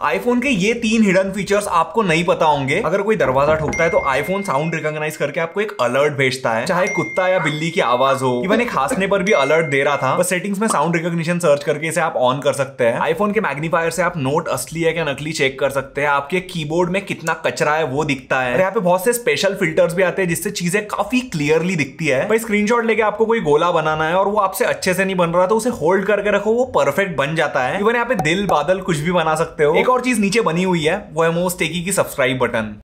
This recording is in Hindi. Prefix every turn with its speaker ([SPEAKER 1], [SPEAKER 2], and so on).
[SPEAKER 1] आईफोन के ये 3 हिडन फीचर्स आपको नहीं पता होंगे। अगर कोई दरवाजा ठोकता है तो आईफोन साउंड रिकॉग्नाइज करके आपको एक अलर्ट भेजता है, चाहे कुत्ता या बिल्ली की आवाज हो। इवन एक हंसने पर भी अलर्ट दे रहा था। बस सेटिंग्स में साउंड रिकॉग्निशन सर्च करके इसे आप ऑन कर सकते हैं। आईफोन के मैग्नीफायर से आप नोट असली है क्या नकली चेक कर सकते हैं। आपके कीबोर्ड में कितना कचरा है वो दिखता है। और यहाँ पे बहुत से स्पेशल फिल्टर्स भी आते हैं जिससे चीजें काफी क्लियरली दिखती है। भाई स्क्रीनशॉट लेके आपको कोई गोला बनाना है और वो आपसे अच्छे से नहीं बन रहा तो उसे होल्ड करके रखो, वो परफेक्ट बन जाता है। इवन यहाँ पे दिल बादल कुछ भी बना सकते हो। एक और चीज नीचे बनी हुई है, वो है मोस्ट टेकी की सब्सक्राइब बटन।